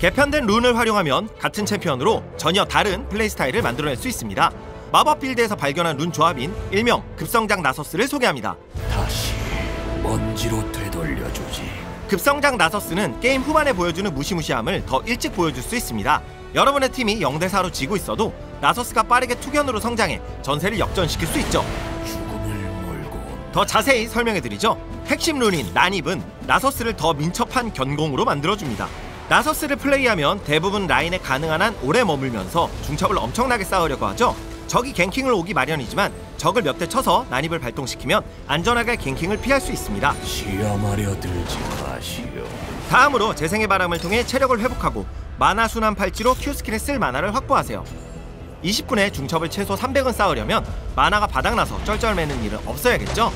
개편된 룬을 활용하면 같은 챔피언으로 전혀 다른 플레이 스타일을 만들어낼 수 있습니다. 마법 빌드에서 발견한 룬 조합인 일명 급성장 나서스를 소개합니다. 다시 먼지로 되돌려주지. 급성장 나서스는 게임 후반에 보여주는 무시무시함을 더 일찍 보여줄 수 있습니다. 여러분의 팀이 0대4로 지고 있어도 나서스가 빠르게 투견으로 성장해 전세를 역전시킬 수 있죠. 죽음을 몰고 더 자세히 설명해드리죠. 핵심 룬인 난입은 나서스를 더 민첩한 견공으로 만들어줍니다. 나서스를 플레이하면 대부분 라인에 가능한 한 오래 머물면서 중첩을 엄청나게 쌓으려고 하죠. 적이 갱킹을 오기 마련이지만 적을 몇 대 쳐서 난입을 발동시키면 안전하게 갱킹을 피할 수 있습니다. 시험하려 들지 마시오. 다음으로 재생의 바람을 통해 체력을 회복하고 마나 순환 팔찌로 Q스킬에 쓸 마나를 확보하세요. 20분에 중첩을 최소 300은 쌓으려면 마나가 바닥나서 쩔쩔매는 일은 없어야겠죠.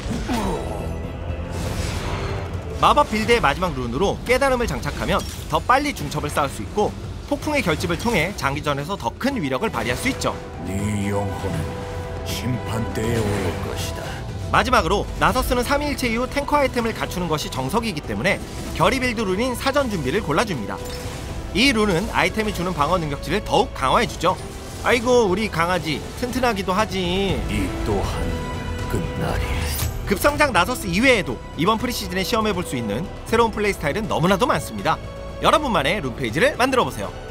마법 빌드의 마지막 룬으로 깨달음을 장착하면 더 빨리 중첩을 쌓을 수 있고 폭풍의 결집을 통해 장기전에서 더 큰 위력을 발휘할 수 있죠. 네 영혼은 심판대에 오를 것이다. 마지막으로 나서스는 3일체 이후 탱커 아이템을 갖추는 것이 정석이기 때문에 결의 빌드 룬인 사전 준비를 골라줍니다. 이 룬은 아이템이 주는 방어 능력치를 더욱 강화해주죠. 아이고 우리 강아지 튼튼하기도 하지. 이 또한 끝날이. 급성장 나서스 이외에도 이번 프리시즌에 시험해볼 수 있는 새로운 플레이 스타일은 너무나도 많습니다. 여러분만의 룬 페이지를 만들어보세요.